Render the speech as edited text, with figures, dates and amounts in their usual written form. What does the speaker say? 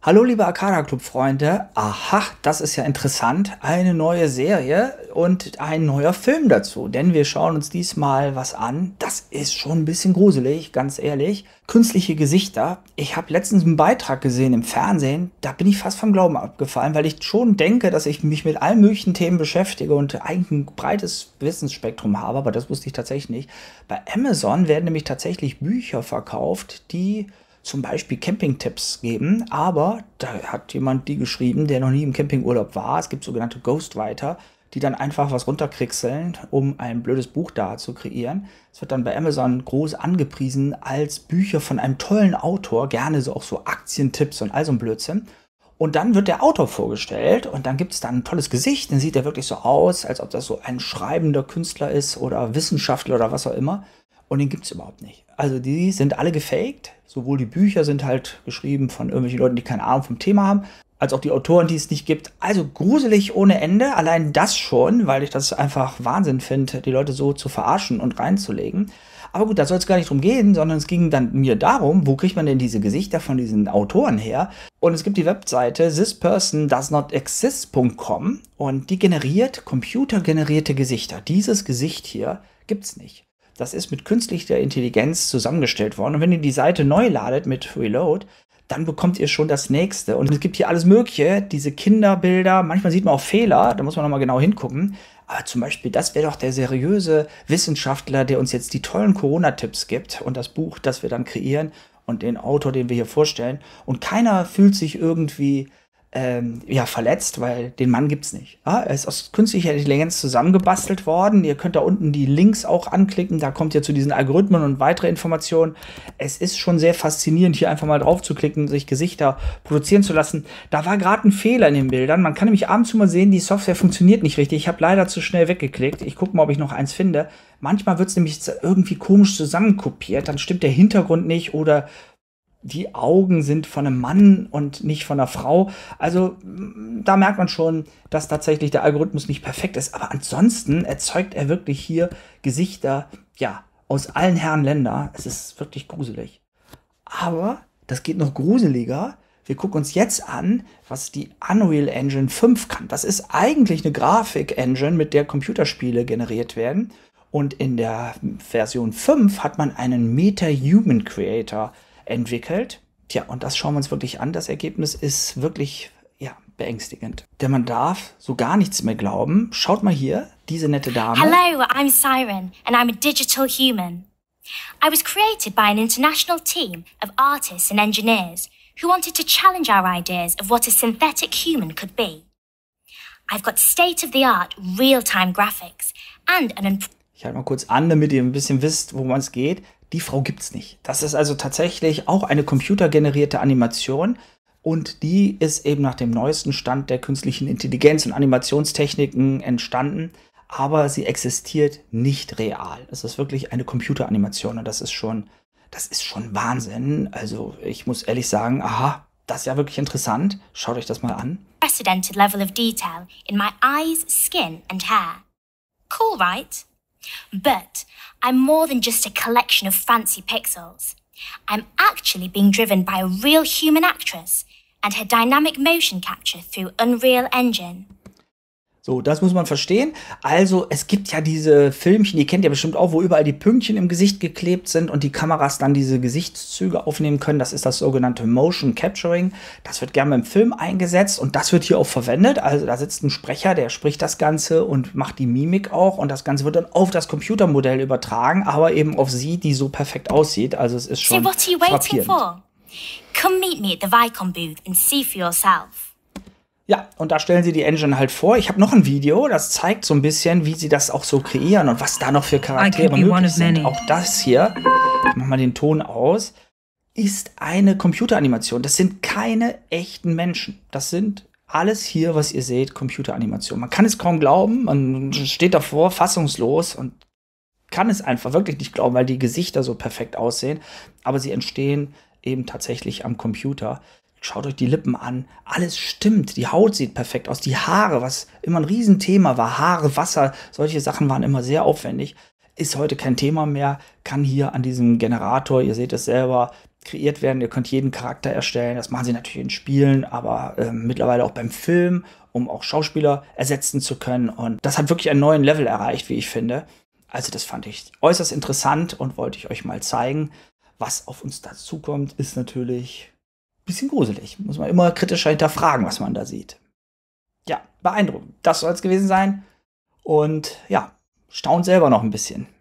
Hallo liebe Arcada Club Freunde, aha, das ist ja interessant, eine neue Serie und ein neuer Film dazu, denn wir schauen uns diesmal was an, das ist schon ein bisschen gruselig, ganz ehrlich. Künstliche Gesichter, ich habe letztens einen Beitrag gesehen im Fernsehen, da bin ich fast vom Glauben abgefallen, weil ich schon denke, dass ich mich mit allen möglichen Themen beschäftige und eigentlich ein breites Wissensspektrum habe, aber das wusste ich tatsächlich nicht. Bei Amazon werden nämlich tatsächlich Bücher verkauft, die zum Beispiel Campingtipps geben, aber da hat jemand die geschrieben, der noch nie im Campingurlaub war. Es gibt sogenannte Ghostwriter, die dann einfach was runterkriegseln, um ein blödes Buch da zu kreieren. Es wird dann bei Amazon groß angepriesen als Bücher von einem tollen Autor, gerne so auch so Aktientipps und all so ein Blödsinn. Und dann wird der Autor vorgestellt und dann gibt es dann ein tolles Gesicht, dann sieht er wirklich so aus, als ob das so ein schreibender Künstler ist oder Wissenschaftler oder was auch immer. Und den gibt's überhaupt nicht. Also die sind alle gefaked. Sowohl die Bücher sind halt geschrieben von irgendwelchen Leuten, die keine Ahnung vom Thema haben, als auch die Autoren, die es nicht gibt. Also gruselig ohne Ende. Allein das schon, weil ich das einfach Wahnsinn finde, die Leute so zu verarschen und reinzulegen. Aber gut, da soll es gar nicht drum gehen, sondern es ging dann mir darum, wo kriegt man denn diese Gesichter von diesen Autoren her? Und es gibt die Webseite thispersondoesnotexist.com und die generiert computergenerierte Gesichter. Dieses Gesicht hier gibt's nicht. Das ist mit künstlicher Intelligenz zusammengestellt worden. Und wenn ihr die Seite neu ladet mit Reload, dann bekommt ihr schon das nächste. Und es gibt hier alles Mögliche, diese Kinderbilder. Manchmal sieht man auch Fehler, da muss man nochmal genau hingucken. Aber zum Beispiel, das wäre doch der seriöse Wissenschaftler, der uns jetzt die tollen Corona-Tipps gibt und das Buch, das wir dann kreieren und den Autor, den wir hier vorstellen. Und keiner fühlt sich irgendwie verletzt, weil den Mann gibt's nicht. Ja, er ist aus künstlicher Intelligenz zusammengebastelt worden. Ihr könnt da unten die Links auch anklicken. Da kommt ihr zu diesen Algorithmen und weitere Informationen. Es ist schon sehr faszinierend, hier einfach mal drauf zu klicken, sich Gesichter produzieren zu lassen. Da war gerade ein Fehler in den Bildern. Man kann nämlich abends mal sehen, die Software funktioniert nicht richtig. Ich habe leider zu schnell weggeklickt. Ich gucke mal, ob ich noch eins finde. Manchmal wird es nämlich irgendwie komisch zusammenkopiert. Dann stimmt der Hintergrund nicht oder die Augen sind von einem Mann und nicht von einer Frau. Also da merkt man schon, dass tatsächlich der Algorithmus nicht perfekt ist. Aber ansonsten erzeugt er wirklich hier Gesichter, ja, aus allen Herren Länder. Es ist wirklich gruselig. Aber das geht noch gruseliger. Wir gucken uns jetzt an, was die Unreal Engine 5 kann. Das ist eigentlich eine Grafik-Engine, mit der Computerspiele generiert werden. Und in der Version 5 hat man einen Meta-Human Creator entwickelt. Tja, und das schauen wir uns wirklich an. Das Ergebnis ist wirklich, ja, beängstigend. Denn man darf so gar nichts mehr glauben. Schaut mal hier, diese nette Dame. Hello, I'm Siren, and I'm a digital human. I was created by an international team of artists and engineers who wanted to challenge our ideas of what a synthetic human could be. I've got state-of-the-art, real-time graphics and an... Ich halte mal kurz an, damit ihr ein bisschen wisst, worum es geht. Die Frau gibt's nicht. Das ist also tatsächlich auch eine computergenerierte Animation und die ist eben nach dem neuesten Stand der künstlichen Intelligenz und Animationstechniken entstanden, aber sie existiert nicht real. Es ist wirklich eine Computeranimation und das ist schon Wahnsinn. Also ich muss ehrlich sagen, aha, das ist ja wirklich interessant. Schaut euch das mal an. Unprecedented level of detail in my eyes, skin and hair. Cool, right? But I'm more than just a collection of fancy pixels. I'm actually being driven by a real human actress and her dynamic motion capture through Unreal Engine. So, das muss man verstehen. Also, es gibt ja diese Filmchen, die kennt ihr bestimmt auch, wo überall die Pünktchen im Gesicht geklebt sind und die Kameras dann diese Gesichtszüge aufnehmen können. Das ist das sogenannte Motion Capturing. Das wird gerne im Film eingesetzt und das wird hier auch verwendet. Also, da sitzt ein Sprecher, der spricht das Ganze und macht die Mimik auch und das Ganze wird dann auf das Computermodell übertragen, aber eben auf sie, die so perfekt aussieht. Also, es ist schon So what are you waiting frappierend. for? Come meet me at the Vicon booth and see for yourself. Ja, und da stellen sie die Engine halt vor. Ich habe noch ein Video, das zeigt so ein bisschen, wie sie das auch so kreieren und was da noch für Charaktere möglich sind. Auch das hier, ich mach mal den Ton aus, ist eine Computeranimation. Das sind keine echten Menschen. Das sind alles hier, was ihr seht, Computeranimation. Man kann es kaum glauben, man steht davor fassungslos und kann es einfach wirklich nicht glauben, weil die Gesichter so perfekt aussehen. Aber sie entstehen eben tatsächlich am Computer. Schaut euch die Lippen an, alles stimmt, die Haut sieht perfekt aus, die Haare, was immer ein Riesenthema war, Haare, Wasser, solche Sachen waren immer sehr aufwendig, ist heute kein Thema mehr, kann hier an diesem Generator, ihr seht es selber, kreiert werden. Ihr könnt jeden Charakter erstellen. Das machen sie natürlich in Spielen, aber mittlerweile auch beim Film, um auch Schauspieler ersetzen zu können. Und das hat wirklich einen neuen Level erreicht, wie ich finde. Also das fand ich äußerst interessant und wollte ich euch mal zeigen. Was auf uns dazu kommt, ist natürlich ein bisschen gruselig. Muss man immer kritischer hinterfragen, was man da sieht. Ja, beeindruckend. Das soll es gewesen sein. Und ja, staunt selber noch ein bisschen.